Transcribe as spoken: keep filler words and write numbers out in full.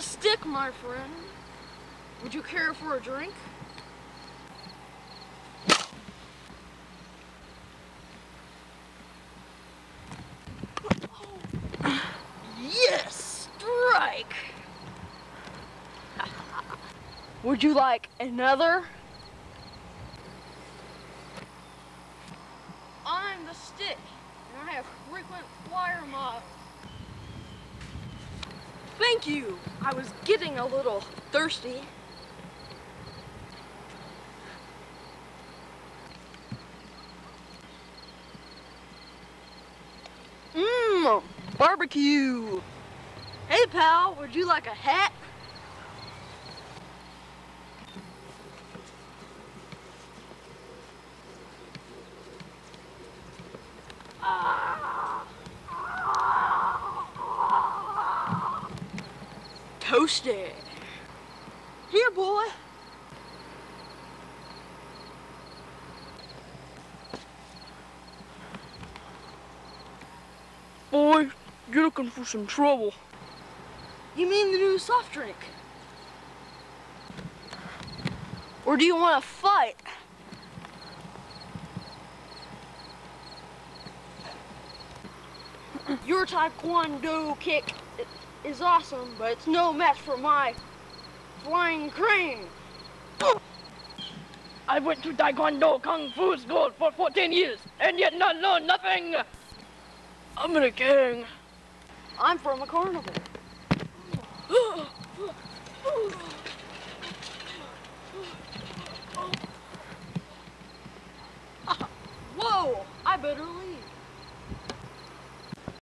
the stick, my friend. Would you care for a drink? Yes, strike. Would you like another? I'm the stick, and I have frequent flyer miles. Thank you. I was getting a little thirsty. Mmm, barbecue. Hey, pal, would you like a hat? Toasted. Here, boy. Boy, you're looking for some trouble. You mean the new soft drink? Or do you want to fight? Your taekwondo kick is awesome, but it's no match for my flying crane. I went to Taekwondo Kung Fu school for fourteen years, and yet not know nothing. I'm in a gang. I'm from a carnival. Whoa, I better leave.